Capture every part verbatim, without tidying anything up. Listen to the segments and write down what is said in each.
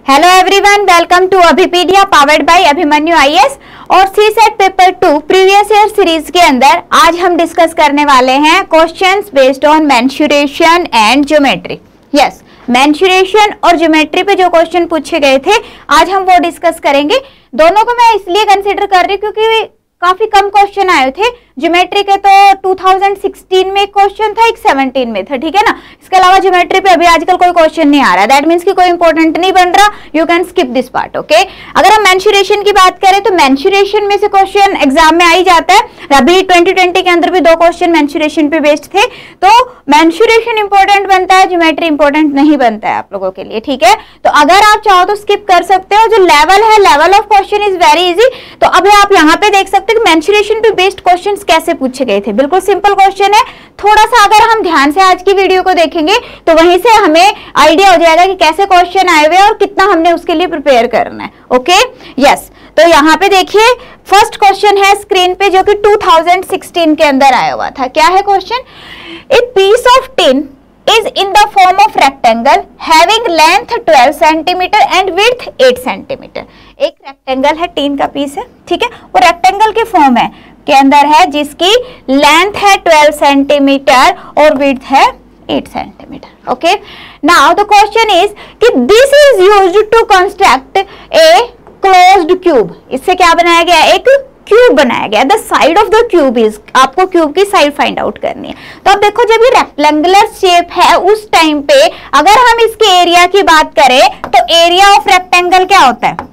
Hello everyone, welcome to Abhipedia powered by Abhimanyu IAS. और C set paper two previous year series के अंदर आज हम डिस्कस करने वाले हैं questions based on mensuration and geometry. Yes, mensuration और ज्योमेट्री पे जो क्वेश्चन पूछे गए थे आज हम वो डिस्कस करेंगे। दोनों को मैं इसलिए कंसिडर कर रही हूँ क्योंकि काफी कम क्वेश्चन आए थे। ज्योमेट्री के तो दो हज़ार सोलह में एक क्वेश्चन था, एक सत्रह में था, ठीक है ना। इसके अलावा ज्योमेट्री पे अभी आजकल कोई क्वेश्चन नहीं आ रहा, दैट मींस कि कोई इंपॉर्टेंट नहीं बन रहा। You can skip this part, okay. अगर हम मेंसुरेशन की बात करें तो मेंसुरेशन में से क्वेश्चन एग्जाम में आ ही जाता है। अभी ट्वेंटी ट्वेंटी के अंदर भी दो क्वेश्चन मेंसुरेशन पे बेस्ड थे, तो मेंसुरेशन इंपॉर्टेंट बनता है, ज्योमेट्री इंपॉर्टेंट नहीं बनता है आप लोगों के लिए, ठीक है। तो अगर आप चाहो तो स्किप कर सकते हो। जो लेवल है, level of question is very easy. तो अभी आप यहाँ पे देख सकते हो कि मेंसुरेशन पे बेस्ड क्वेश्चंस कैसे पूछे गए थे। बिल्कुल सिंपल क्वेश्चन है। थोड़ा सा अगर हम ध्यान से आज की वीडियो को देखेंगे तो वहीं से हमें आइडिया हो जाएगा कि कैसे क्वेश्चन आए हुए और कितना हमने उसके लिए प्रिपेयर करना है, ओके। यस, तो यहाँ पे देखिए फर्स्ट क्वेश्चन है स्क्रीन पे जो कि दो हज़ार सोलह के अंदर आया हुआ था। क्या है question? A piece of tin is in the form of rectangle having length twelve centimeter and width eight centimeter। एक रेक्टेंगल है, टीन का पीस है, ठीक है। वो रेक्टेंगल के फॉर्म है के अंदर है जिसकी लेंथ है ट्वेल्व सेंटीमीटर और विड्थ है eight centimetre, okay. Now the question is कि this is used to construct a closed cube. इससे क्या बनाया गया? एक क्यूब बनाया गया। The side of the cube is, आपको क्यूब की साइड फाइंड आउट करनी है। तो अब देखो, जब ये रेक्टेंगुलर शेप है उस टाइम पे अगर हम इसके एरिया की बात करें तो एरिया ऑफ रेक्टेंगल क्या होता है?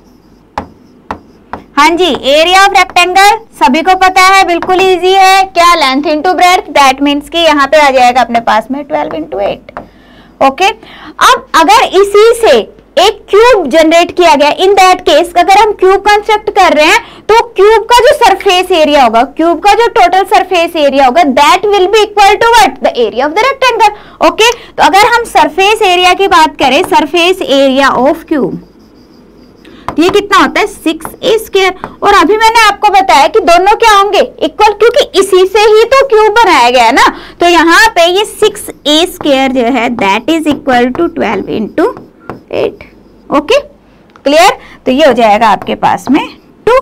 हाँ जी, एरिया ऑफ रेक्टेंगल सभी को पता है, बिल्कुल इजी है। क्या? Length into breadth, that means कि यहाँ पे आ जाएगा अपने पास में ट्वेल्व इंटू एट, ओके। अब अगर इसी से एक क्यूब जनरेट किया गया, इन दैट केस अगर हम क्यूब कंस्ट्रक्ट कर रहे हैं तो क्यूब का जो सरफेस एरिया होगा, क्यूब का जो टोटल सरफेस एरिया होगा, that will be equal to what? The area of the rectangle, okay. तो अगर हम सरफेस एरिया की बात करें, सरफेस एरिया ऑफ क्यूब, ये कितना होता है? Six a square. और अभी मैंने आपको बताया कि दोनों क्या होंगे? इक्वल, क्योंकि इसी से ही तो क्यूब बनाया गया है ना। तो यहाँ पे ये सिक्स ए स्क्वायर जो है that is equal to twelve into eight, okay, clear. तो ये हो जाएगा आपके पास में two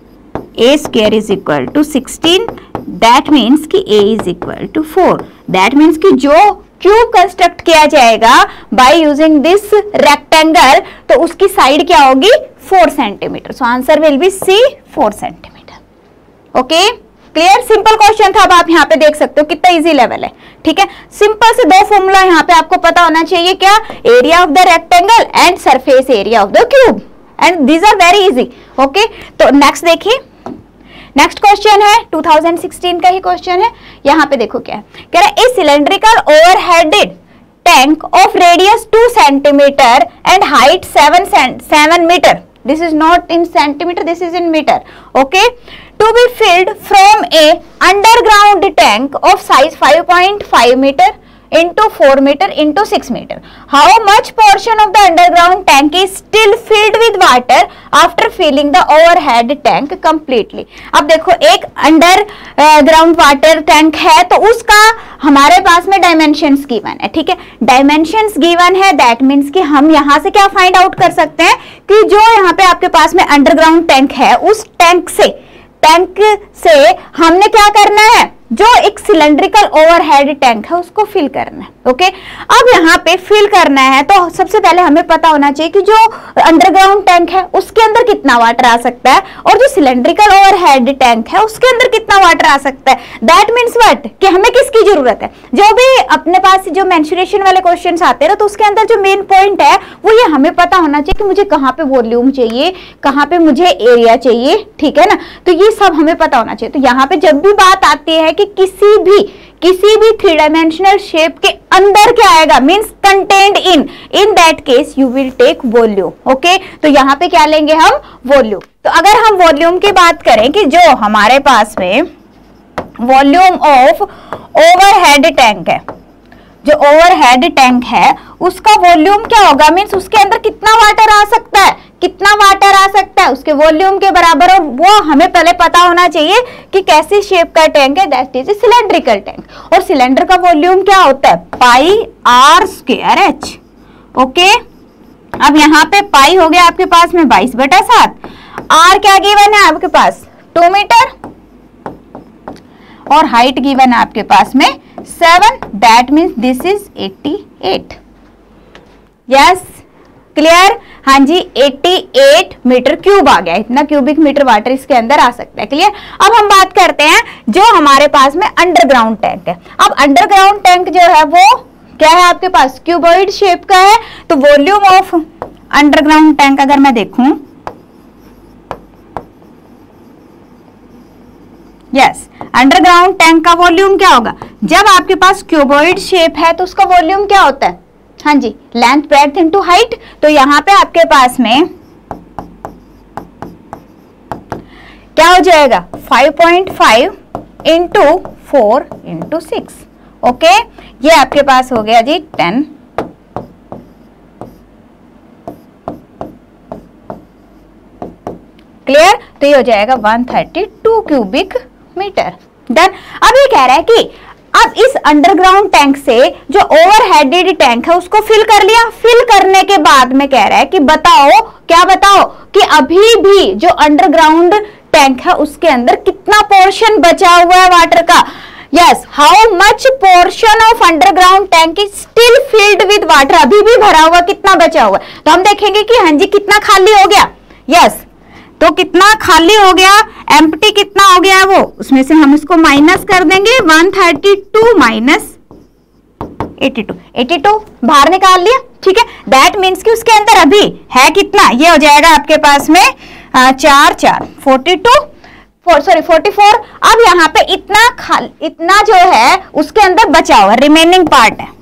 a square is equal to sixteen, that means कि a is equal to four. That means कि जो क्यूब कंस्ट्रक्ट किया जाएगा बाय यूजिंग दिस रेक्टेंगल तो उसकी साइड क्या होगी? Four centimetre. So answer will be C, four centimetre, okay, clear. Simple question था। अब आप यहाँ पे देख सकते हो कितना इजी लेवल है, ठीक है। सिंपल से दो फॉर्मूला यहाँ पे आपको पता होना चाहिए। क्या? Area of the rectangle and surface area of the cube, and these are very easy, okay. तो नेक्स्ट देखिए, नेक्स्ट क्वेश्चन है दो हज़ार सोलह का ही क्वेश्चन है। यहाँ पे देखो क्या है, कह रहा है a cylindrical overheaded tank of radius two centimetre and height seven seven metre, this is not in centimeter, this is in meter, okay, to be filled from a underground tank of size five point five meter into four meter into six meter. How much portion of the underground tank is still filled with water after filling the overhead tank completely? अब देखो, एक under ground water tank है तो उसका हमारे पास में dimensions given है, ठीक है। डायमेंशंस गिवन है, दैट मीन्स कि हम यहाँ से क्या फाइंड आउट कर सकते हैं कि जो यहाँ पे आपके पास में अंडरग्राउंड टैंक है उस टैंक से टैंक से हमने क्या करना है? जो एक सिलेंड्रिकल ओवरहेड टैंक है उसको फिल करना है, ओके। अब यहाँ पे फिल करना है तो सबसे पहले हमें पता होना चाहिए कि जो अंडरग्राउंड टैंक है उसके अंदर कितना वाटर आ सकता है और जो सिलेंड्रिकल ओवरहेड टैंक है उसके अंदर कितना वाटर आ सकता है। That means what? कि हमें किसकी जरूरत है? जो भी अपने पास जो मेंसुरेशन वाले क्वेश्चंस आते हैं तो उसके अंदर जो मेन पॉइंट है वो ये हमें पता होना चाहिए कि मुझे कहाँ पे वॉल्यूम चाहिए, कहाँ पे मुझे एरिया चाहिए, ठीक है ना। तो ये सब हमें पता होना चाहिए। तो यहाँ पे जब भी बात आती है कि किसी भी किसी भी थ्री डायमेंशनल शेप के अंदर क्या आएगा, means contained in in that case you will take volume, okay. तो यहाँ पे क्या लेंगे हम? वॉल्यूम। तो अगर हम वॉल्यूम की बात करें कि जो हमारे पास में वॉल्यूम ऑफ ओवरहेड टैंक है, जो ओवरहेड टैंक है उसका वॉल्यूम क्या होगा, मींस उसके अंदर कितना वाटर आ सकता है, कितना वाटर आ सकता है उसके वॉल्यूम के बराबर। और वो हमें पहले पता होना चाहिए कि कैसी शेप का टैंक है, दैट इज सिलेंड्रिकल टैंक। और सिलेंडर का वॉल्यूम क्या होता है? Pi r square h, okay. अब यहाँ पे पाई हो गया आपके पास में बाईस बटा सात। आर क्या गिवन है आपके पास, टू मीटर, और हाइट गिवन है आपके पास में seven, that means this is eighty eight. Yes, clear? हाँ जी, अट्ठासी मीटर क्यूब आ गया, इतना क्यूबिक मीटर वाटर इसके अंदर आ सकता है। क्लियर? अब हम बात करते हैं जो हमारे पास में अंडरग्राउंड टैंक है। अब अंडरग्राउंड टैंक जो है वो क्या है आपके पास, क्यूबॉइड शेप का है। तो वॉल्यूम ऑफ अंडरग्राउंड टैंक अगर मैं देखूं, यस, अंडरग्राउंड टैंक का वॉल्यूम क्या होगा, जब आपके पास क्यूबॉइड शेप है तो उसका वॉल्यूम क्या होता है, हाँ जी, लेंथ ब्रेड्थ इनटू हाइट। तो यहां पे आपके पास में क्या हो जाएगा, five point five into four into six. Okay, ये आपके पास हो गया जी टेन। क्लियर? तो ये हो जाएगा one thirty two cubic metre. Done. अब ये कह रहा है कि अब इस अंडरग्राउंड टैंक से जो ओवरहेडेड टैंक है उसको फिल कर लिया। फिल करने के बाद में कह रहा है कि बताओ, क्या बताओ, कि अभी भी जो अंडरग्राउंड टैंक है उसके अंदर कितना पोर्शन बचा हुआ है वाटर का। Yes, how much portion of underground tank is still filled with water, अभी भी भरा हुआ कितना बचा हुआ है। तो हम देखेंगे कि हाँ जी कितना खाली हो गया। यस, तो कितना खाली हो गया, एम्प्टी कितना हो गया है वो, उसमें से हम इसको माइनस कर देंगे, one thirty two minus eighty two, eighty two बाहर निकाल लिया। ठीक है, दैट मीन्स कि उसके अंदर अभी है कितना, ये हो जाएगा आपके पास में आ, चार चार forty two, four sorry forty four. अब यहाँ पे इतना खाल इतना जो है उसके अंदर बचा हुआ रिमेनिंग पार्ट है।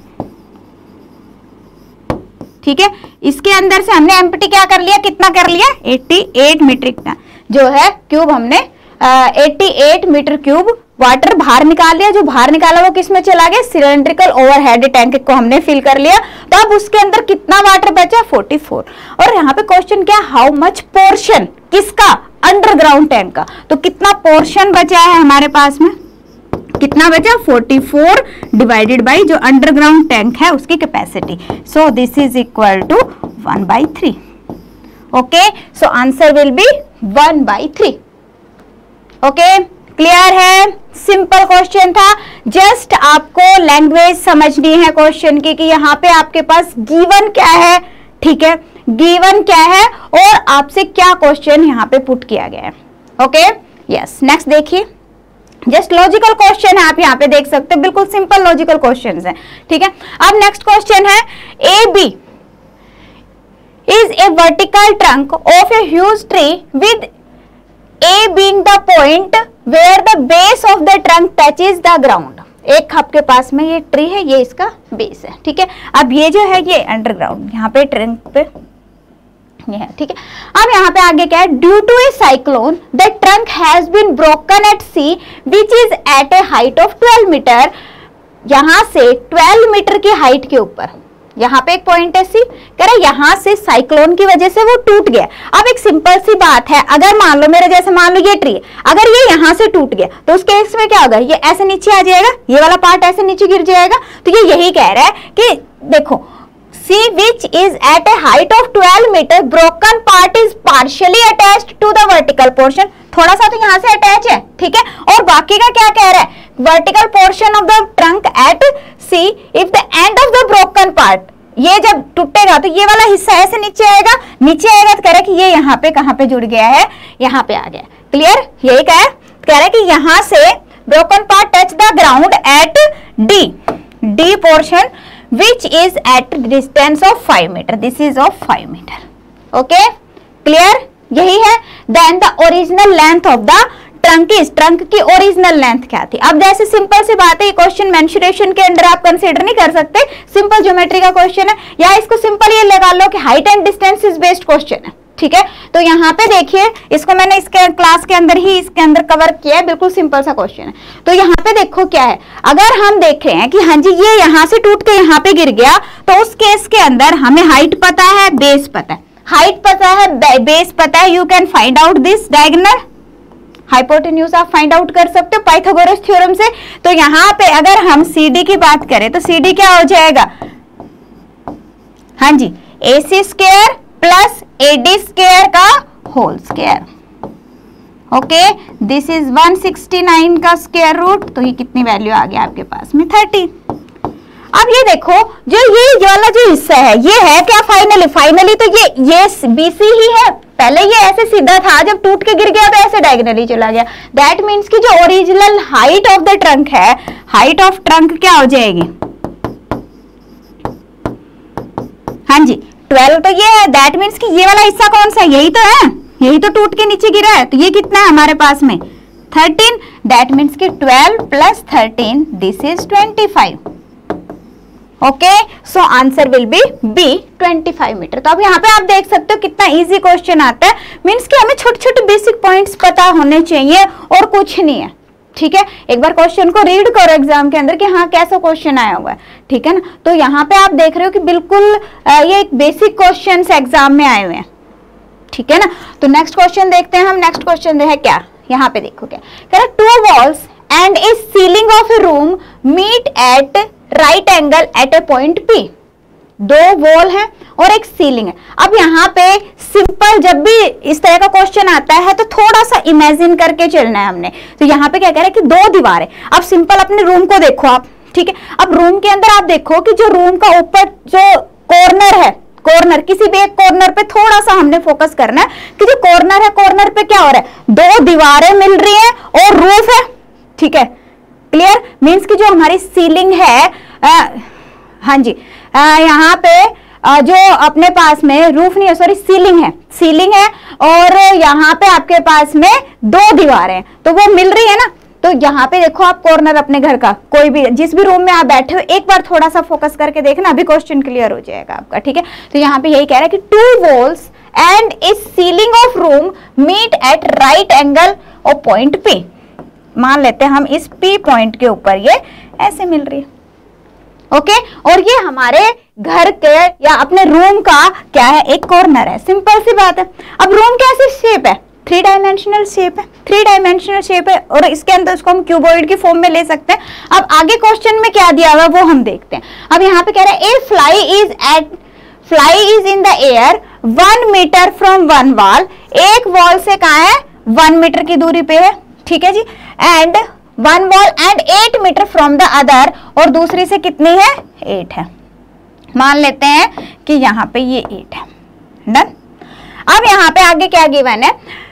ठीक है, इसके अंदर से हमने एम्प्टी क्या कर लिया, कितना कर लिया, अट्ठासी मीट्रिक टन जो है क्यूब, हमने अट्ठासी मीटर क्यूब वाटर बाहर निकाल लिया। जो बाहर निकाला वो किस में चला गया, सिलेंड्रिकल ओवरहेड टैंक को हमने फिल कर लिया। तो अब उसके अंदर कितना वाटर बचा, फोर्टी फोर। और यहाँ पे क्वेश्चन क्या, हाउ मच पोर्शन, किसका, अंडरग्राउंड टैंक का। तो कितना पोर्शन बचा है हमारे पास में, कितना बचा, फोर्टी फोर डिवाइडेड बाई जो अंडरग्राउंड टैंक है उसकी capacity. So this is equal to one by three. Okay, so answer will be one by three. Okay, clear है? सिंपल क्वेश्चन था, जस्ट आपको लैंग्वेज समझनी है क्वेश्चन की कि यहाँ पे आपके पास गिवन क्या है। ठीक है, गिवन क्या है और आपसे क्या क्वेश्चन यहाँ पे पुट किया गया है। ओके, यस, नेक्स्ट देखिए, जस्ट लॉजिकल क्वेश्चन है, आप यहाँ पे देख सकते हैं, बिल्कुल सिंपल लॉजिकल क्वेश्चंस हैं। ठीक है, अब नेक्स्ट क्वेश्चन है, A B is a vertical trunk of a huge tree with A being the point where the base of the trunk touches the ground. एक आपके पास में ये ट्री है, ये इसका बेस है। ठीक है, अब ये जो है ये अंडरग्राउंड, यहाँ पे ट्रंक पे ये है। ठीक है, अब यहाँ पे आगे क्या है, due to a cyclone the trunk has been broken at C which is at a height of twelve metre. यहां से ट्वेल्व मीटर की हाइट के ऊपर यहाँ पे एक पॉइंट है सी, कह रहा है यहाँ से साइक्लोन की वजह से वो टूट गया। अब एक सिंपल सी बात है, अगर मान लो मेरे जैसे मान लो ये ट्री, अगर ये यहाँ से टूट गया तो उस केस में क्या होगा, ये ऐसे नीचे आ जाएगा, ये वाला पार्ट ऐसे नीचे गिर जाएगा। तो ये यही कह रहा है कि देखो, C which is at a height of twelve meter, broken part is partially attached to the vertical portion। थोड़ा सा तो यहाँ से अटैच है, ठीक है, और बाकी का क्या कह रहा है, vertical portion of the trunk at C if the end of the broken part, ये जब टूटेगा तो ये वाला हिस्सा ऐसे नीचे आएगा, नीचे आएगा तो कह रहा है कि ये यहाँ पे कहाँ पे जुड़ गया है, यहाँ पे आ गया। क्लियर? यही कह कह रहा है कि यहाँ से broken part touch the ground at D, D portion which is at distance of five meter, this is of five meter। okay, clear? यही है। then the original length of the trunk is, trunk की original length क्या थी। अब जैसे simple सी बात है, ये क्वेश्चन मेंसुरेशन के अंडर आप कंसीडर नहीं कर सकते, सिंपल ज्योमेट्री का क्वेश्चन है, या इसको सिंपल ये लगा लो कि height and distance is based question है। ठीक है, तो यहाँ पे देखिए, इसको मैंने इसके क्लास के अंदर ही इसके अंदर कवर किया है, बिल्कुल सिंपल सा क्वेश्चन है। तो यहाँ पे देखो क्या है, अगर हम देख रहे हैं कि हाँ जी ये यहाँ से टूट के यहाँ पे गिर गया, तो उस केस के अंदर हमें हाइट पता है, बेस पता है, हाइट पता है, बेस पता है, you can find out this diagonal hypotenuse आप फाइंड आउट कर सकते हो पाइथागोरस थ्योरम से। तो यहाँ पे अगर हम सी डी की बात करें तो सी डी क्या हो जाएगा, हाँ जी A C square plus A D square का whole square. Okay, this is one sixty nine का स्क्वायर रूट, तो ये कितनी वैल्यू आ गया आपके पास में थर्टी। अब ये देखो जो ये वाला जो हिस्सा है ये है क्या फाइनली, फाइनली तो ये ये बीसी ही है। पहले ये ऐसे सीधा था, जब टूट के गिर गया तो ऐसे डायगोनली चला गया। दैट मीन्स कि जो original height of the trunk है, हाइट ऑफ ट्रंक क्या हो जाएगी, हाँ जी ट्वेल्व तो ये है। दैट मीन्स कि ये वाला हिस्सा कौन सा है, यही तो है, यही तो टूट के नीचे गिरा है, तो ये कितना है हमारे पास में थर्टीन। दैट मीन्स कि twelve plus thirteen, this is twenty five. Okay, so answer will be B twenty five metre. तो अब यहाँ पे आप देख सकते हो कितना इजी क्वेश्चन आता है। मीन्स कि हमें छोटे छोटे बेसिक पॉइंट्स पता होने चाहिए और कुछ नहीं है, ठीक है। एक बार क्वेश्चन को रीड करो एग्जाम के अंदर कि हाँ कैसा क्वेश्चन आया हुआ है, ठीक है ना। तो यहाँ पे आप देख रहे हो कि बिल्कुल ये एक बेसिक क्वेश्चन एग्जाम में आए हुए हैं, ठीक है ना। तो नेक्स्ट क्वेश्चन देखते हैं हम। नेक्स्ट क्वेश्चन है क्या, यहाँ पे देखो क्या कह रहा है, two walls and a ceiling of a room meet at right angle at a point P. दो वॉल है और एक सीलिंग है। अब यहाँ पे सिंपल जब भी इस तरह का क्वेश्चन आता है तो थोड़ा सा इमेजिन करके चलना है हमने। तो यहाँ पे क्या कह रहा है कि दो दीवारें, अब सिंपल अपने रूम को देखो आप, ठीक है। अब रूम के अंदर आप देखो कि जो रूम का ऊपर जो कॉर्नर है, कॉर्नर किसी भी एक कॉर्नर पे थोड़ा सा हमने फोकस करना है कि जो कॉर्नर है, कॉर्नर पे क्या हो रहा है, दो दीवारें मिल रही हैं और रूफ है, ठीक है। क्लियर, मींस कि जो हमारी सीलिंग है, आ, हाँ जी, यहाँ पे आ, जो अपने पास में रूफ नहीं है, सॉरी सीलिंग है, सीलिंग है और यहाँ पे आपके पास में दो दीवारें हैं, तो वो मिल रही है ना। तो यहाँ पे देखो आप कॉर्नर अपने घर का कोई भी, जिस भी रूम में आप बैठे हो, एक बार थोड़ा सा फोकस करके देखना, अभी क्वेश्चन क्लियर हो जाएगा आपका, ठीक है। तो यहाँ पे यही कह रहा है कि two walls and a ceiling of room meet at right angle और पॉइंट पी। मान लेते हैं हम इस पी पॉइंट के ऊपर ये ऐसे मिल रही है, ओके। और ये हमारे घर के या अपने रूम का क्या है, एक कॉर्नर है। सिंपल सी बात है। अब रूम कैसी शेप है, थ्री डायमेंशनल शेप है, थ्री डायमेंशनल शेप है और इसके अंदर उसको हम क्यूबॉइड की फॉर्म में ले सकते हैं। अब आगे क्वेश्चन में क्या दिया हुआ वो हम देखते हैं। अब यहाँ पे कह रहा है a fly is at fly is in the air one metre from one wall. एक वॉल से कहा है वन मीटर की दूरी पे है, ठीक है जी। And one wall and eight metre from the other, और दूसरी से कितनी है, एट है। मान लेते हैं कि यहाँ पे ये एट है, डन। अब यहाँ पे आगे क्या गिवन है,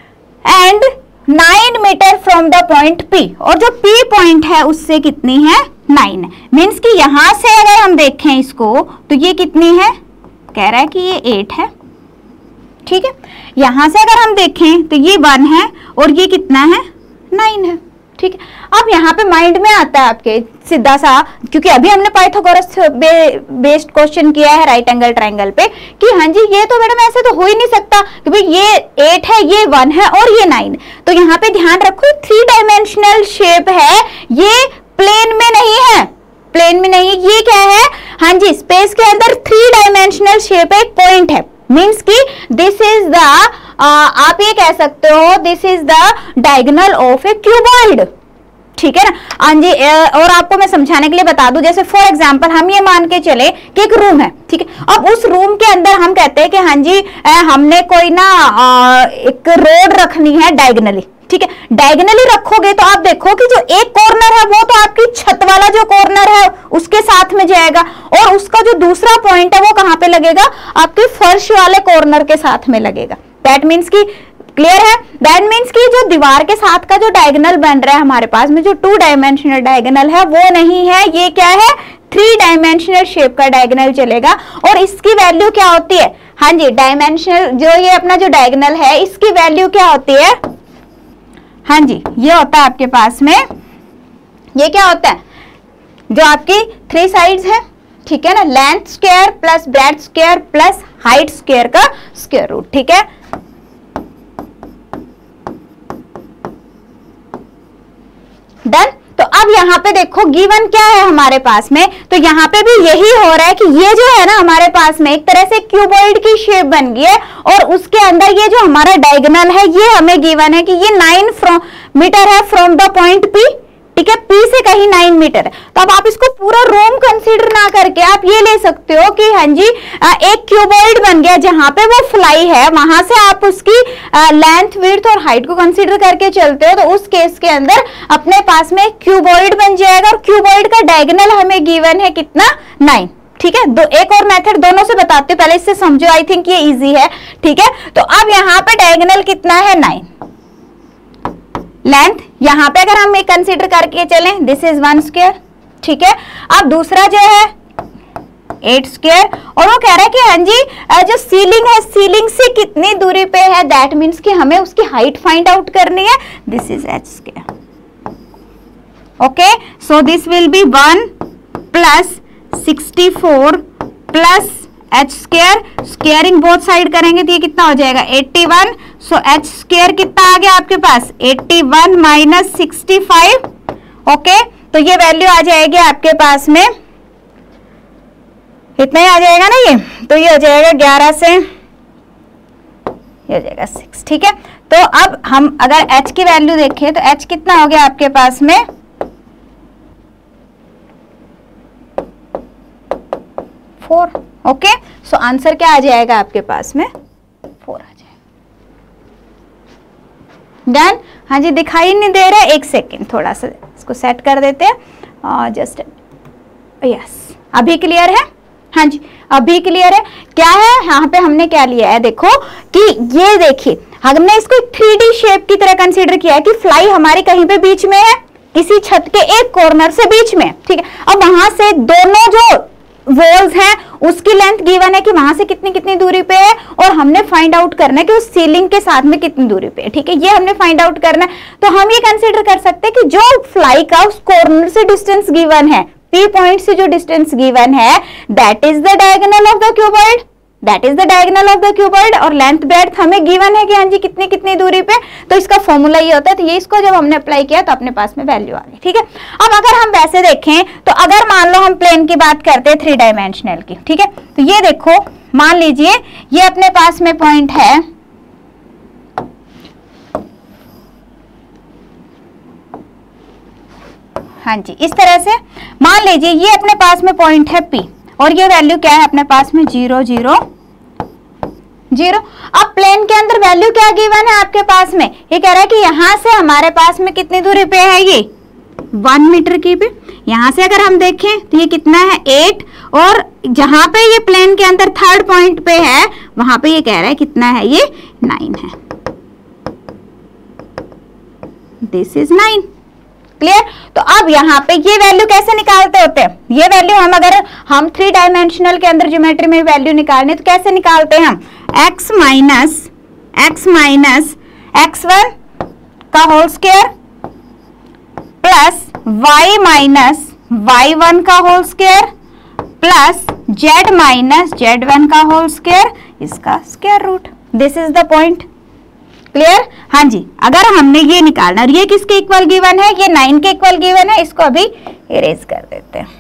and nine metre from the point P, और जो पी पॉइंट है उससे कितनी है, नाइन है। मीन्स कि यहां से अगर हम देखें इसको तो ये कितनी है, कह रहा है कि ये एट है, ठीक है। यहां से अगर हम देखें तो ये वन है और ये कितना है, नाइन है, ठीक है। अब यहाँ पे माइंड में आता है आपके सीधा सा, क्योंकि अभी हमने पाइथागोरस बे, बेस्ड क्वेश्चन किया है राइट एंगल ट्रायंगल पे, कि हाँ जी ये तो मैडम ऐसे तो हो ही नहीं सकता कि भाई ये एट है, ये वन है और ये नाइन। तो यहाँ पे ध्यान रखो थ्री डायमेंशनल शेप है, ये प्लेन में नहीं है, प्लेन में नहीं, ये क्या है, हाँ जी स्पेस के अंदर थ्री डायमेंशनल शेप है, एक पॉइंट है। मीन्स की दिस इज द, आप ये कह सकते हो this is the diagonal of a cuboid, ठीक है ना। हाँ जी, और आपको मैं समझाने के लिए बता दूं, जैसे फॉर एग्जांपल हम ये मान के चले कि एक रूम है, ठीक है। अब उस रूम के अंदर हम कहते हैं कि हाँ जी हमने कोई ना एक रोड रखनी है डायगोनली, ठीक है। डायगोनली रखोगे तो आप देखो कि जो एक कॉर्नर है वो तो आपकी छत वाला जो कॉर्नर है उसके साथ में जाएगा, और उसका जो दूसरा पॉइंट है वो कहां पे लगेगा, आपके फर्श वाले कॉर्नर के साथ में लगेगा। दैट मीन्स की क्लियर है, दैट मीन्स की जो दीवार के साथ का जो डायगोनल बन रहा है हमारे पास में, जो टू डायमेंशनल डायगोनल है वो नहीं है, ये क्या है, थ्री डायमेंशनल शेप का डायगोनल चलेगा। और इसकी वैल्यू क्या होती है, हाँ जी डायमेंशनल जो ये अपना जो डायगोनल है इसकी वैल्यू क्या होती है, हाँ जी ये होता है आपके पास में, ये क्या होता है, जो आपकी थ्री साइड्स है, ठीक है ना, length square plus breadth square plus height square का स्क्वायर रूट, ठीक है। डन। तो अब यहाँ पे देखो गिवन क्या है हमारे पास में, तो यहाँ पे भी यही हो रहा है कि ये जो है ना हमारे पास में एक तरह से क्यूबॉइड की शेप बन गई है, और उसके अंदर ये जो हमारा डायगोनल है ये हमें गिवन है कि ये नाइन फ्रॉम मीटर है फ्रॉम द पॉइंट पी, ठीक है, P से कहीं नाइन मीटर है, तो अब आप इसको पूरा रूम कंसीडर ना करके आप ये ले सकते हो कि हाँ जी एक क्यूबॉइड बन गया, जहां पे वो फ्लाई है वहां से आप उसकी लेंथ, विड्थ और हाइट को कंसीडर करके चलते हो, तो उस केस के अंदर अपने पास में एक क्यूबॉइड बन जाएगा और क्यूबॉइड का डायगोनल हमें गिवन है कितना, नाइन। ठीक है, दो एक और मेथड दोनों से बताते हो, पहले इससे समझो, आई थिंक ये इजी है। ठीक है, तो अब यहाँ पे डायगोनल कितना है, नाइन। लेंथ यहाँ पे अगर हम एक कंसीडर करके चलें, दिस इज वन स्क्वायर। ठीक है, अब दूसरा जो है एट स्क्वायर, और वो कह रहा है कि हाँ जी जो सीलिंग है, सीलिंग से कितनी दूरी पे है, दैट मीन्स कि हमें उसकी हाइट फाइंड आउट करनी है, this is H square. Okay, so this will be one plus sixty four plus H square, squaring both side करेंगे तो ये कितना हो जाएगा, eighty one. So H square कितना आ गया आपके पास, eighty one minus sixty five. Okay, तो ये वैल्यू आ जाएगी आपके पास में, इतना ही आ जाएगा ना ये, तो ये हो जाएगा ग्यारह से, ये हो जाएगा सिक्स। ठीक है, तो अब हम अगर h की वैल्यू देखें तो h कितना हो गया आपके पास में, फोर। ओके, सो आंसर क्या आ जाएगा आपके पास में, फोर आ जाएगा। डन। हाँ जी, दिखाई नहीं दे रहा, एक सेकेंड थोड़ा सा इसको सेट कर देते हैं, जस्ट यस, अभी क्लियर है, हाँ जी अभी क्लियर है। क्या है यहाँ पे हमने क्या लिया है, देखो कि ये देखिए हमने इसको थ्री डी शेप की तरह कंसीडर किया है कि फ्लाई हमारी कहीं पे बीच में है, किसी छत के एक कॉर्नर से बीच में। ठीक है, अब वहां से दोनों जो वॉल्स हैं उसकी लेंथ गिवन है कि वहां से कितनी कितनी दूरी पे है, और हमने फाइंड आउट करना है कि उस सीलिंग के साथ में कितनी दूरी पे है। ठीक है, ये हमने फाइंड आउट करना है, तो हम ये कंसीडर कर सकते हैं कि जो फ्लाई का उस कॉर्नर से डिस्टेंस गिवन है, P पॉइंट से जो डिस्टेंस गिवन है, that is the diagonal of the cuboid, that is the diagonal of the cuboid, और लेंथ ब्रेड्थ हमें गिवन है कि हाँ जी कितनी कितनी दूरी पे, तो इसका फॉर्मूला ये होता है। तो ये इसको जब हमने अप्लाई किया तो अपने पास में वैल्यू आ गई। ठीक है, अब अगर हम वैसे देखें तो अगर मान लो हम प्लेन की बात करते हैं थ्री डायमेंशनल की, ठीक है, तो ये देखो मान लीजिए ये अपने पास में पॉइंट है, हाँ जी इस तरह से मान लीजिए ये अपने पास में पॉइंट है P, और ये वैल्यू क्या है अपने पास में, जीरो जीरो जीरो। अब प्लेन के अंदर वैल्यू क्या गिवन है आपके पास में, ये कह रहा है कि यहां से हमारे पास में कितनी दूरी पे है, ये वन मीटर की पे, यहां से अगर हम देखें तो ये कितना है, एट, और जहां पे ये प्लेन के अंदर थर्ड पॉइंट पे है वहां पे ये कह रहा है कितना है, ये नाइन है, दिस इज नाइन। क्लियर। तो अब यहाँ पे ये वैल्यू कैसे निकालते होते हैं, ये वैल्यू हम अगर हम थ्री डायमेंशनल के अंदर ज्योमेट्री में वैल्यू निकालने तो कैसे निकालते हैं हम, x minus X minus X one का whole square plus y minus Y one का whole square plus z minus Z one का होल स्क्वायर, इसका square root, this is the point. Clear. हाँ जी, अगर हमने ये निकालना और ये किसके इक्वल गिवन है, ये नाइन के इक्वल गिवन है, इसको अभी इरेज कर देते हैं।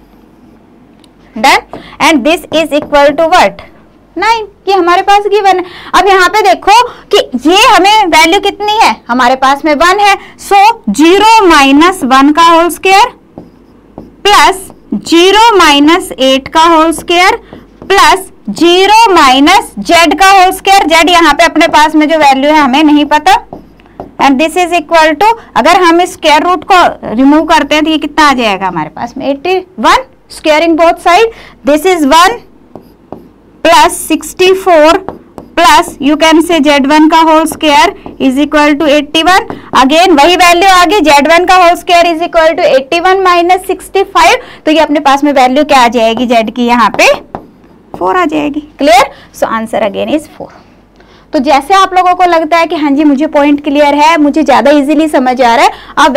Done. And this is equal to what, nine, ये हमारे पास गिवन है। अब यहाँ पे देखो कि ये हमें वैल्यू कितनी है, हमारे पास में वन है, सो जीरो माइनस वन का whole square plus zero minus eight का whole square plus zero minus Z का होल स्क्वायर, जेड यहाँ पे अपने पास में जो वैल्यू है हमें नहीं पता, and this is equal to, अगर हम इस स्क्वायर रूट को रिमूव करते हैं तो ये कितना आ जाएगा हमारे पास में, eighty one, squaring both side, this is one plus sixty four plus you can say Z one का whole square is equal to eighty one, again वही वैल्यू आ गई, जेड वन का whole square is equal to eighty one minus sixty five, तो ये अपने पास में वैल्यू क्या आ जाएगी, जेड की यहाँ पे फोर आ जाएगी। Clear. So answer again is four. तो जैसे आप लोगों को लगता है कि हाँ जी मुझे पॉइंट क्लियर है, मुझे ज्यादा इजीली समझ आ रहा है, अब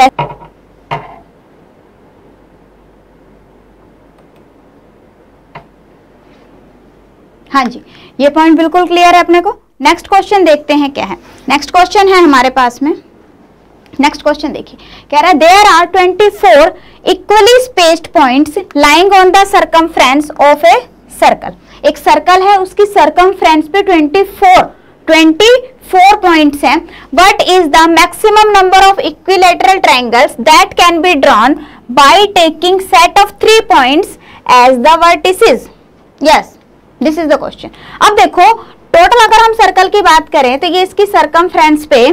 हाँ जी ये पॉइंट बिल्कुल क्लियर है अपने को। नेक्स्ट क्वेश्चन देखते हैं क्या है। नेक्स्ट क्वेश्चन है हमारे पास में, नेक्स्ट क्वेश्चन देखिए, कह रहा है there are twenty four equally spaced points lying on the circumference of a circle. एक सर्कल है, उसकी सर्कमफ्रेंस पे ट्वेंटी फोर चौबीस पॉइंट्स हैं, what is the maximum number of equilateral triangles that can be drawn by taking set of three points as the vertices? Yes, this is the question. अब देखो total अगर हम circle की बात करें तो ये इसकी सरकमफ्रेंस पे,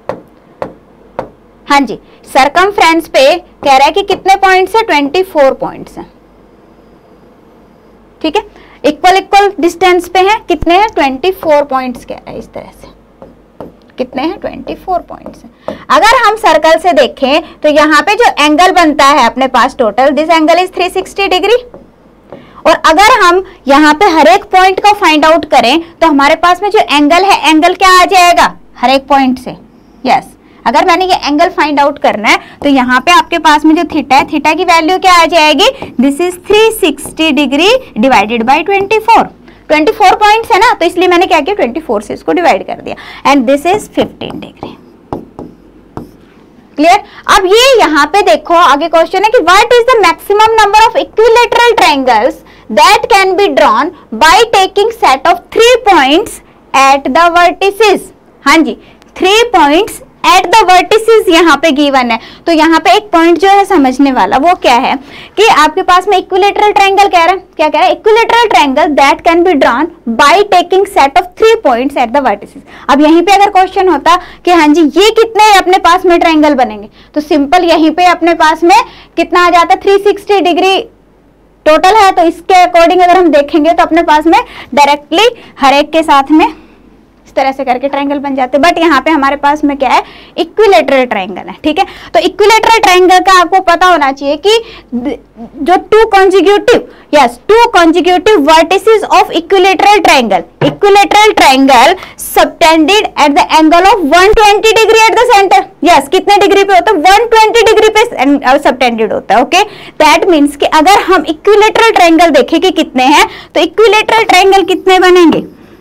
हाँ जी, सरकमफ्रेंस पे कह रहा है कि कितने पॉइंट्स है, चौबीस पॉइंट्स हैं, ठीक है, इक्वल इक्वल डिस्टेंस पे है, कितने हैं, चौबीस पॉइंट्स कह रहा है, इस तरह से कितने हैं, चौबीस पॉइंट्स हैं। अगर हम सर्कल से देखें तो यहाँ पे जो एंगल बनता है अपने पास total, this angle is three sixty degree, और अगर हम यहाँ पे हर एक पॉइंट को फाइंड आउट करें तो हमारे पास में जो एंगल है, एंगल क्या आ जाएगा हर एक पॉइंट से, यस yes. अगर मैंने ये एंगल फाइंड आउट करना है तो यहाँ पे आपके पास में जो थीटा है, थीटा की वैल्यू क्या आ जाएगी, this is three sixty degree divided by twenty four, चौबीस पॉइंट्स है ना, तो इसलिए मैंने क्या किया, चौबीस से इसको डिवाइड कर दिया, and this is fifteen degree. Clear? अब ये यहाँ पे देखो आगे क्वेश्चन है कि what is the maximum number of equilateral triangles that can be drawn by taking set of three points at the vertices. हाँ जी, three points at the vertices यहाँ पे गिवन है, तो यहाँ पे एक पॉइंट जो है समझने वाला वो क्या है कि आपके पास में इक्विलैटरल ट्रायंगल कह रहा है, क्या कह रहा है, equilateral triangle that can be drawn by taking set of three points at the vertices. अब यहीं पे अगर क्वेश्चन होता कि हाँ जी ये कितने अपने पास में ट्रायंगल बनेंगे, तो सिंपल यहीं पे अपने पास में कितना आ जाता है, थ्री सिक्सटी डिग्री टोटल है, तो इसके अकॉर्डिंग अगर हम देखेंगे तो अपने पास में डायरेक्टली हर एक के साथ में तरह से करके ट्रायंगल बन जाते हैं, बट यहाँ पे हमारे पास में क्या है, इक्विलैटरल ट्रायंगल है, ठीक है। तो इक्विलैटरल ट्रायंगल का आपको पता होना चाहिए कि जो two consecutive, yes, two consecutive vertices of equilateral triangle, equilateral triangle subtended at the angle of one twenty degree at the centre, yes, कितने डिग्री पे होता है, वन ट्वेंटी डिग्री पे सबटेंडेड होता है, ओके। दैट मींस कि अगर हम इक्विलैटरल ट्रायंगल देखें कि कितने हैं, तो इक्विलैटरल ट्रायंगल कितने बनेंगे,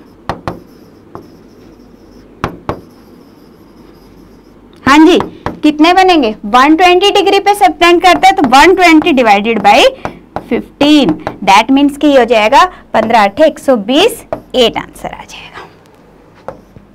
हाँ जी, कितने बनेंगे, वन ट्वेंटी डिग्री पे सबटेंड करते हैं, तो one twenty divided by fifteen, that means कि ये हो जाएगा पंद्रह आठ एक सौ बीस, एट आंसर आ जाएगा।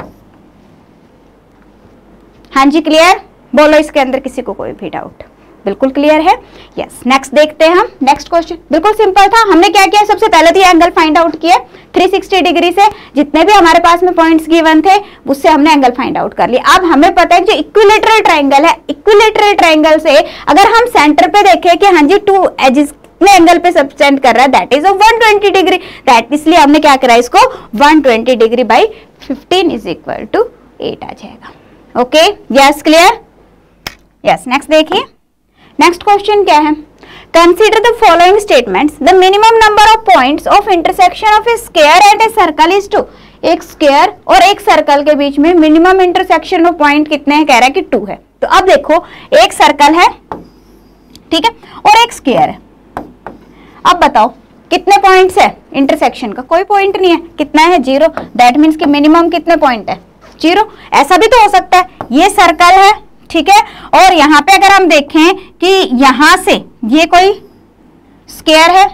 हाँ जी, क्लियर? बोलो इसके अंदर किसी को कोई भी डाउट? बिल्कुल क्लियर है, यस। नेक्स्ट देखते हैं हम, नेक्स्ट क्वेश्चन बिल्कुल सिंपल था। हमने क्या किया, सबसे पहले तो ये एंगल फाइंड आउट किया थ्री सिक्सटी डिग्री से, जितने भी हमारे पास में पॉइंट्स गिवन थे उससे हमने एंगल फाइंड आउट कर लिया। अब हमें पता है कि जो इक्विलैटरल ट्रायंगल है, इक्विलैटरल ट्रायंगल से अगर हम सेंटर पे देखें कि हाँ जी टू एजेस कितने एंगल पे सबटेंड कर रहा है, that is of one twenty degree, that इसलिए हमने क्या करा, इसको one twenty degree by fifteen is equal to eight आ जाएगा। Okay, yes, clear? Yes, next देखिए, नेक्स्ट क्वेश्चन क्या है, consider the following statements, the minimum number of points of intersection of a square at a circle is two. एक square और एक circle के बीच में मिनिमम इंटरसेक्शन ऑफ पॉइंट कितने हैं, कह रहा है कि टू है। तो अब देखो एक सर्कल है, ठीक है, और एक स्क्वायर है, अब बताओ कितने पॉइंट्स है इंटरसेक्शन का, कोई पॉइंट नहीं है, कितना है, जीरो, दैट मीन्स कि मिनिमम कितने पॉइंट है, जीरो। ऐसा भी तो हो सकता है, ये सर्कल है, ठीक है, और यहाँ पे अगर हम देखें कि यहां से ये कोई स्क्वायर है,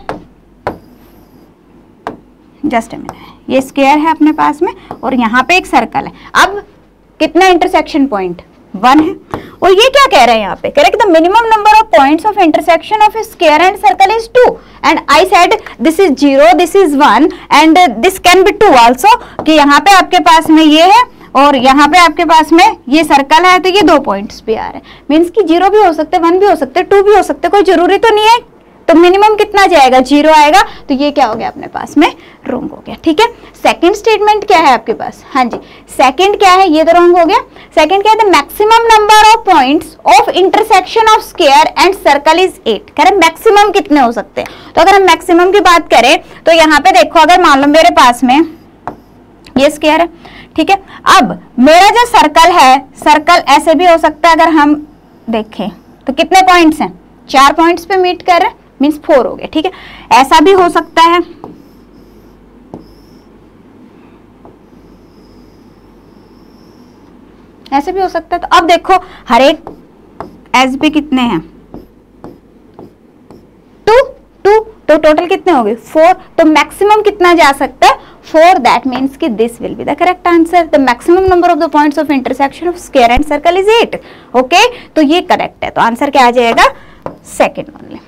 जस्ट अ मिनट, ये स्क्वायर है अपने पास में और यहाँ पे एक सर्कल है। अब कितना इंटरसेक्शन पॉइंट, वन है, और ये क्या कह रहे हैं यहाँ पे, कह रहे हैं कि the minimum number of points of intersection of a square and circle is two, and I said this is zero, this is one, and this can be two also, कि यहाँ पे आपके पास में ये है और यहाँ पे आपके पास में ये सर्कल है, तो ये दो पॉइंट्स भी आ रहे हैं, मीन्स कि जीरो भी हो सकते, वन भी हो सकते, टू भी हो सकते, कोई जरूरी तो नहीं है। तो मिनिमम कितना जाएगा, जीरो आएगा, तो ये क्या हो गया अपने पास में, रॉन्ग हो गया, ठीक है। सेकंड स्टेटमेंट क्या है आपके पास, हाँ जी, सेकंड क्या है, ये तो रॉन्ग हो गया। सेकंड क्या है, the maximum number of points of intersection of square and circle is eight. कह रहे मैक्सिमम कितने हो सकते हैं, तो अगर हम मैक्सिमम की बात करें तो यहाँ पे देखो, अगर मान लो मेरे पास में ये स्क्वायर है, ठीक है, अब मेरा जो सर्कल है, सर्कल ऐसे भी हो सकता है, अगर हम देखें तो कितने पॉइंट्स हैं, चार पॉइंट्स पे मीट कर रहे हैं, मींस फोर हो गए, ठीक है। ऐसा भी हो सकता है, ऐसे भी हो सकता है। तो अब देखो हर एक एज पे कितने हैं, टू टू, तो टोटल कितने हो गए, फोर, तो मैक्सिमम कितना जा सकता है, फोर, दैट मीन्स कि this will be the correct answer. The maximum number of the points of intersection of square and circle is eight. Okay, तो ये करेक्ट है, तो आंसर क्या आ जाएगा? Second only.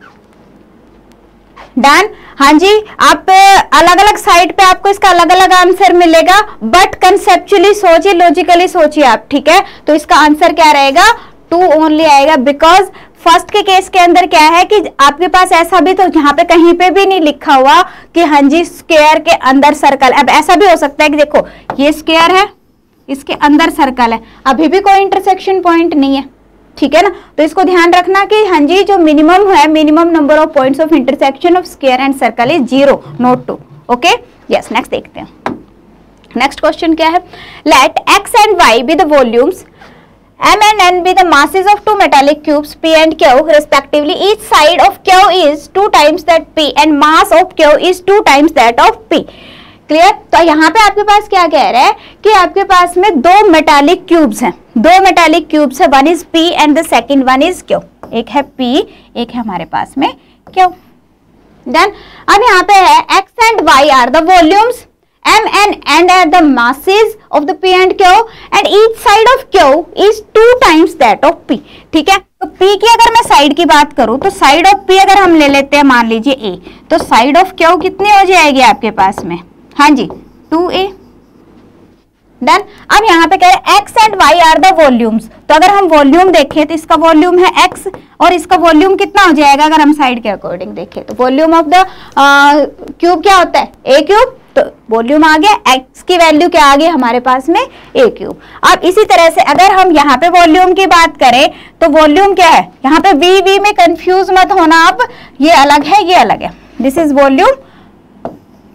डन। हाँ जी, आप अलग अलग साइड पे आपको इसका अलग अलग आंसर मिलेगा, बट कंसेप्चुअली सोचिए, लॉजिकली सोचिए आप, ठीक है। तो इसका आंसर क्या रहेगा? टू ओनली आएगा, बिकॉज फर्स्ट के केस के अंदर क्या है कि आपके पास ऐसा भी तो यहाँ पे कहीं पे भी नहीं लिखा हुआ कि हाँ जी स्क्वायर के अंदर सर्कल। अब ऐसा भी हो सकता है कि देखो ये स्क्वायर है, इसके अंदर सर्कल है, अभी भी कोई इंटरसेक्शन पॉइंट नहीं है, ठीक है ना। तो इसको ध्यान रखना कि हाँ जी जो मिनिमम है, minimum number of points of intersection of square and circle is zero, not two. Okay, yes. Next देखते हैं। नेक्स्ट क्वेश्चन क्या है? Let X and Y be the volumes, M and N be the masses of two metallic cubes P and Q respectively. Each side of Q is two times that P and mass of Q is two times that of P. Clear? तो यहाँ पे आपके पास क्या कह रहा है कि आपके पास में दो मेटालिक क्यूब्स हैं, दो मेटालिक क्यूब्स है, one is P and the second one is Q। एक है P, एक है हमारे पास में Q। देन अब यहाँ पे है X and Y are the volumes, M and N are the masses of the P and Q and each side of Q is two times that of P। ठीक है, तो P की अगर मैं साइड की बात करूं तो साइड ऑफ P अगर हम ले लेते हैं, मान लीजिए A, तो साइड ऑफ Q कितनी हो जाएगी आपके पास में? हाँ जी, टू ए। डन। अब यहाँ पे कह रहे हैं X and Y are the volumes, तो अगर हम वॉल्यूम देखें तो इसका वॉल्यूम है X और इसका वॉल्यूम कितना हो जाएगा अगर हम साइड के अकॉर्डिंग देखें? तो वॉल्यूम ऑफ द क्यूब क्या होता है? ए क्यूब। तो वॉल्यूम आ गया, x की वैल्यू क्या आ गई हमारे पास में? A cube. अब इसी तरह से अगर हम यहाँ पे वॉल्यूम की बात करें तो वॉल्यूम क्या है? यहाँ पे v v में कंफ्यूज मत होना आप, ये अलग है, ये अलग है। This is volume.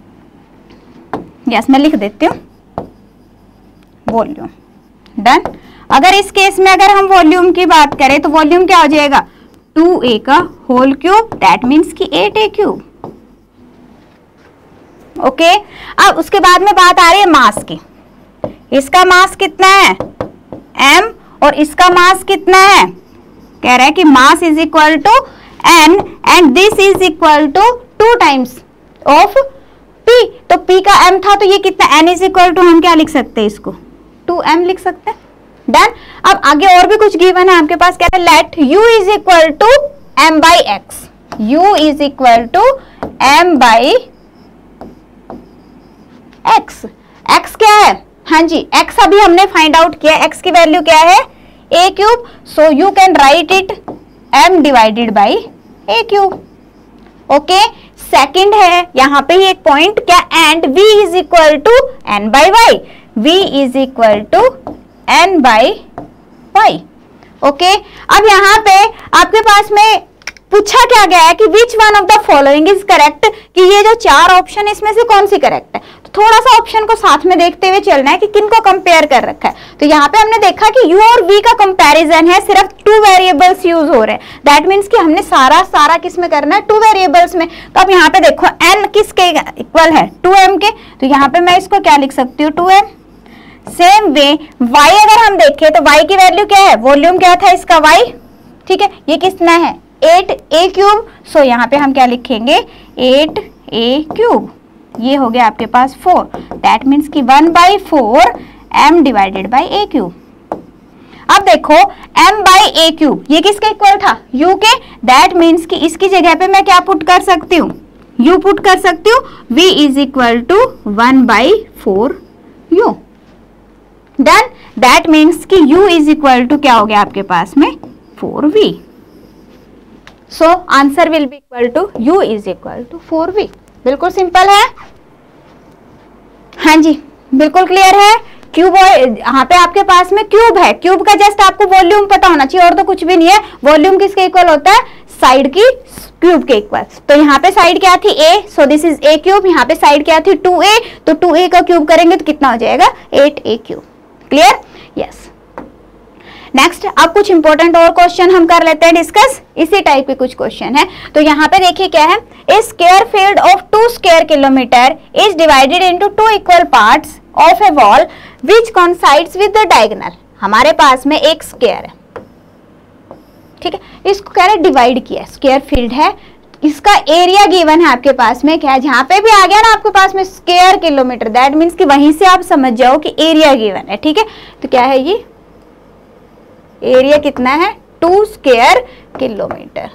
यस, मैं लिख देती हूँ वॉल्यूम। डन। अगर इस केस में अगर हम वॉल्यूम की बात करें तो वॉल्यूम क्या हो जाएगा? टू ए का होल क्यूब, दैट मीन्स की eight a cube. Okay okay? अब उसके बाद में बात आ रही है मास की। इसका मास कितना है? m, और इसका मास कितना है? कह रहा है कि mass is equal to n and this is equal to two times of p। तो p का m था, तो ये कितना? n इज इक्वल टू, हम क्या लिख सकते हैं इसको? टू एम लिख सकते हैं। डन। अब आगे और भी कुछ गिवन है आपके पास, क्या है? Let u is equal to m by x, u is equal to m by x। x क्या है? हाँ जी, x अभी हमने फाइंड आउट किया, x की वैल्यू क्या है? a cube. So you can write it m divided by a cube. Okay, second है यहाँ पे ही एक पॉइंट, क्या? And v is equal to n by y, v is equal to n by Y. Okay, अब यहाँ पे आपके पास में पूछा क्या गया है कि which one of the following is correct, कि ये जो चार ऑप्शन इसमें से कौन सी करेक्ट है। तो थोड़ा सा ऑप्शन को साथ में देखते हुए चलना है कि किनको कंपेयर कर रखा है। तो यहाँ पे हमने देखा कि u और v का कंपैरिजन है, सिर्फ टू वेरिएबल्स यूज हो रहे हैं, दैट मीन्स कि हमने सारा सारा किस में करना है? टू वेरिएबल्स में। तो अब यहाँ पे देखो n किसके इक्वल है? टू एम के। तो यहाँ पे मैं इसको क्या लिख सकती हूँ? Two m. Same way y अगर हम देखें तो y की वैल्यू क्या है? वॉल्यूम क्या था इसका? y। ठीक है, ये कितना है? Eight a cube. सो यहाँ पे हम क्या लिखेंगे? Eight a cube. ये हो गया आपके पास फोर, दैट मीन्स कि one by four m divided by a cube. अब देखो m बाई ए क्यूब ये किसके इक्वल था? u के। दैट मीन्स कि इसकी जगह पे मैं क्या पुट कर सकती हूँ? u पुट कर सकती हूँ। v is equal to one by four u. Done. That means कि u इज इक्वल टू क्या हो गया आपके पास में? Four v. So answer will be equal to u is equal to four v. बिल्कुल सिंपल है। हाँ जी, बिल्कुल क्लियर है। क्यूब, यहाँ पे आपके पास में क्यूब है, क्यूब का जस्ट आपको वॉल्यूम पता होना चाहिए, और तो कुछ भी नहीं है। वॉल्यूम किसके इक्वल होता है? साइड की क्यूब के इक्वल। तो यहाँ पे साइड क्या थी? a, so this is a cube. यहाँ पे साइड क्या थी? टू ए, तो टू ए का क्यूब करेंगे तो कितना हो जाएगा? Eight a cube. Clear? Yes. Next, अब कुछ इंपॉर्टेंट और क्वेश्चन हम कर लेते हैं डिस्कस, इसी टाइप के कुछ क्वेश्चन है। तो यहाँ पे देखिए क्या है? A square field of two square kilometer is divided into two equal parts of a wall which coincides with the diagonal. हमारे पास में एक स्क्वायर है, ठीक है, इसको कह रहे डिवाइड किया, स्क्वायर फील्ड है, इसका एरिया गिवन है आपके पास में, क्या है, जहां पे भी आ गया ना आपके पास में स्क्वायर किलोमीटर, दैट मीन्स कि वहीं से आप समझ जाओ कि एरिया गिवन है, ठीक है। तो क्या है ये एरिया कितना है, टू स्क्वायर किलोमीटर।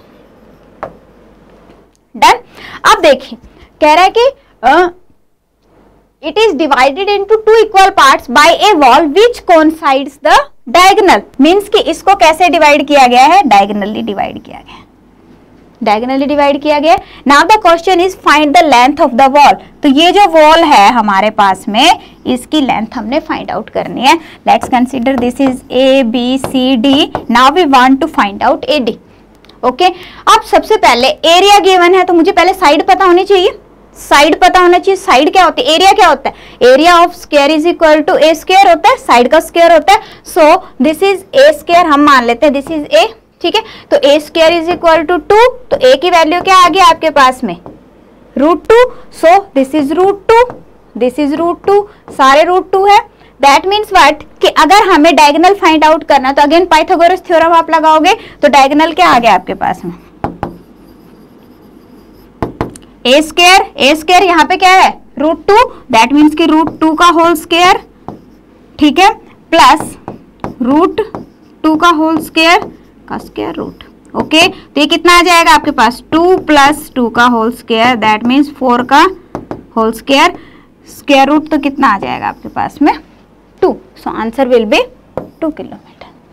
डन। अब देखिए कह रहा है कि it is divided into two equal parts by a wall which coincides the diagonal, means कि इसको कैसे डिवाइड किया गया है, डायगोनली डिवाइड किया गया है, डायगोनली डिवाइड किया गया। Now the question is find the length of the wall. तो ये जो वॉल है हमारे पास में, इसकी लेंथ हमने फाइंड आउट करनी है। Let's consider this is A B C D, now we want to find out A D. Okay, अब सबसे पहले एरिया गिवन है तो मुझे पहले साइड पता होनी चाहिए, साइड पता होना चाहिए। साइड क्या होती है, एरिया क्या होता है, area of square is equal to a square होता है, साइड का स्क्वायर होता है। So this is a square, हम मान लेते हैं दिस इज ए, ठीक है। तो a square is equal to two, तो ए की वैल्यू क्या आ गया आपके पास में, root two. So this is root two, this is root two, सारे रूट टू है। दैट मीन्स व्हाट, कि अगर हमें डायगोनल फाइंड आउट करना तो अगेन पाइथागोरस थ्योरम आप लगाओगे, तो डायगोनल क्या आ गया आपके पास में, ए स्क्वायर, ए स्क्वायर यहाँ पे क्या है रूट टू, दैट मीन्स कि रूट टू का होल स्क्वायर, ठीक है, प्लस रूट टू का होल स्क्वायर का स्क्वायर रूट। ओके, तो ये कितना आ जाएगा आपके पास, टू प्लस टू का whole square, that means four का होल स्क्वायर, स्क्वायर रूट तो कितना आ जाएगा आपके पास में, two. So answer will be two kilometer.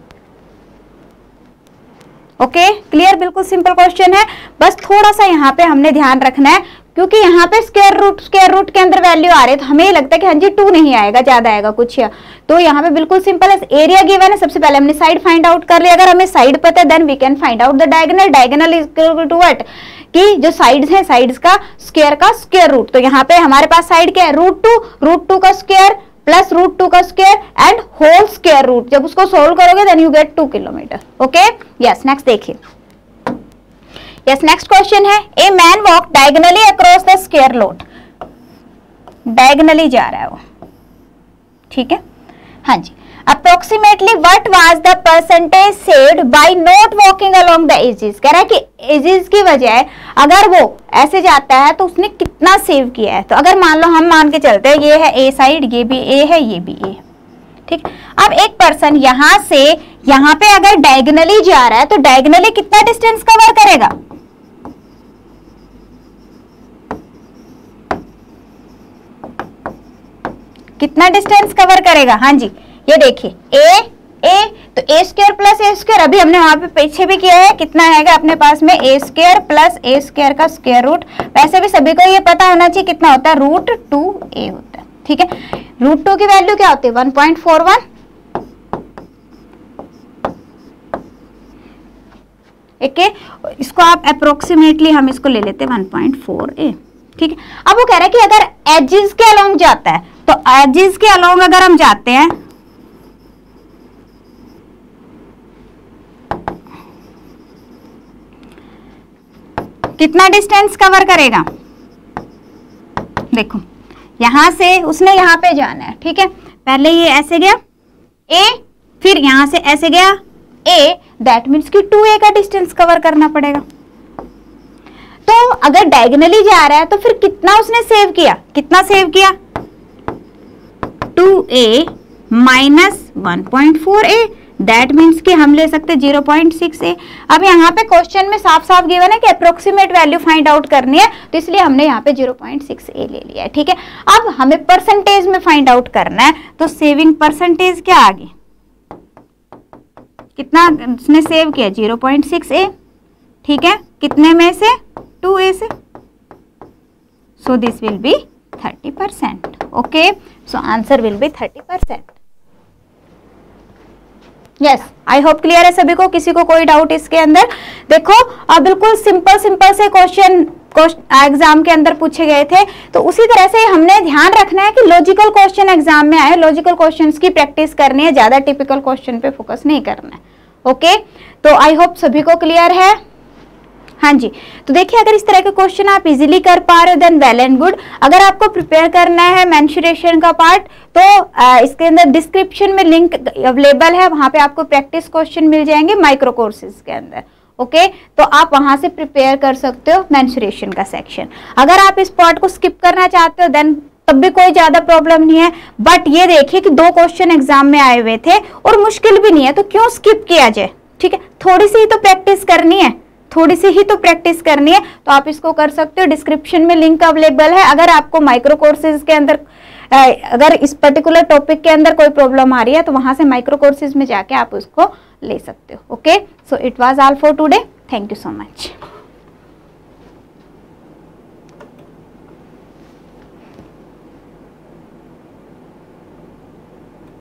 Okay, clear, बिल्कुल सिंपल क्वेश्चन है। बस थोड़ा सा यहाँ पे हमने ध्यान रखना है, क्योंकि यहाँ पे स्क्वायर रूट स्क्वायर रूट के अंदर वैल्यू आ रही है तो हमें लगता है कि हाँ जी टू नहीं आएगा, ज्यादा आएगा कुछ, तो यहाँ पे बिल्कुल सिंपल है। एरिया गिवन है, सबसे पहले हमने साइड फाइंड आउट कर लिया। अगर हमें साइड पता है then we can find out the diagonal. Diagonal is equal to what, कि जो साइड्स है साइड्स का स्क्वायर का स्क्वायर रूट। तो यहाँ पे हमारे पास साइड क्या है, रूट टू, रूट टू का स्क्वायर प्लस रूट टू का square and whole square root. जब उसको सोल्व करोगे then you get two kilometer. Okay, yes, next देखिए। यस, नेक्स्ट क्वेश्चन है, a man walk diagonally across the square lot. Diagonally जा रहा है वो, ठीक है, हाँ जी। Approximately what was the percentage saved by not walking along the edges. कह रहा है कि एजेस की वजह अगर वो ऐसे जाता है तो उसने कितना सेव किया है। तो अगर मान लो हम मान के चलते हैं ये है ए साइड, ये भी ए है, ये भी ए, ठीक। अब एक पर्सन यहां से यहां पे अगर डायगोनली जा रहा है तो डायगोनली कितना डिस्टेंस कवर करेगा, कितना डिस्टेंस कवर करेगा, हाँ जी, ये देखिए ए ए, तो a square plus a square, अभी हमने वहां पे पीछे भी किया है, कितना आएगा अपने पास में, a square plus a square का स्क्वायर रूट। वैसे भी सभी को ये पता होना चाहिए कितना होता है, रूट टू ए होता है, ठीक है। रूट टू की वैल्यू क्या होती है, one point four one. Okay, इसको आप अप्रोक्सीमेटली हम इसको ले लेते हैं वन पॉइंट फोर ए, ठीक है। अब वो कह रहा है कि अगर एजेस के अलोंग जाता है, तो एजेस के अलोंग अगर हम जाते हैं कितना डिस्टेंस कवर करेगा, देखो यहां से उसने यहां पे जाना है, ठीक है। पहले ये ऐसे गया ए, फिर यहां से ऐसे गया ए, दैट मीन्स कि टू ए का डिस्टेंस कवर करना पड़ेगा। तो अगर डायगोनली जा रहा है तो फिर कितना उसने सेव किया, कितना सेव किया, two a minus one point four a, that means कि हम ले सकते जीरो पॉइंट सिक्स ए। अब यहाँ पे क्वेश्चन में साफ साफ गिवन है कि अप्रोक्सीमेट वैल्यू फाइंड आउट करनी है, तो इसलिए हमने यहाँ पे जीरो पॉइंट सिक्स ए ले लिया है, ठीक है। अब हमें परसेंटेज में फाइंड आउट करना है, तो सेविंग परसेंटेज क्या आ गई, कितना उसने सेव किया, जीरो पॉइंट सिक्स ए, ठीक है। कितने में से, टू ए से, so this will be thirty percent. Okay, so answer will be thirty percent. Yes, I hope clear है सभी को, किसी को कोई डाउट इसके अंदर। देखो अब बिल्कुल सिंपल सिंपल से क्वेश्चन एग्जाम के अंदर पूछे गए थे, तो उसी तरह से हमने ध्यान रखना है कि लॉजिकल क्वेश्चन एग्जाम में आए, लॉजिकल क्वेश्चंस की प्रैक्टिस करनी है, ज्यादा टिपिकल क्वेश्चन पे फोकस नहीं करना है। ओके, तो आई होप सभी को क्लियर है। हाँ जी, तो देखिए अगर इस तरह के क्वेश्चन आप इजीली कर पा रहे हो देन वेल एंड गुड। अगर आपको प्रिपेयर करना है मेंसुरेशन का पार्ट, तो आ, इसके अंदर डिस्क्रिप्शन में लिंक अवेलेबल है, वहां पे आपको प्रैक्टिस क्वेश्चन मिल जाएंगे माइक्रो कोर्सेज के अंदर। Okay okay? तो आप वहां से प्रिपेयर कर सकते हो मेंस्ट्रुएशन का सेक्शन। अगर आप इस पार्ट को स्किप करना चाहते हो देन तब भी कोई ज्यादा प्रॉब्लम नहीं है, बट ये देखिए कि दो क्वेश्चन एग्जाम में आए हुए थे और मुश्किल भी नहीं है, तो क्यों स्किप किया जाए। ठीक है, थोड़ी सी ही तो प्रैक्टिस करनी है, थोड़ी सी ही तो प्रैक्टिस करनी है, तो आप इसको कर सकते हो। डिस्क्रिप्शन में लिंक अवेलेबल है। अगर आपको माइक्रो कोर्सेज के अंदर अगर इस पर्टिकुलर टॉपिक के अंदर कोई प्रॉब्लम आ रही है तो वहां से माइक्रो कोर्सेज में जाके आप उसको ले सकते हो। Okay, so it was all for today, thank you so much.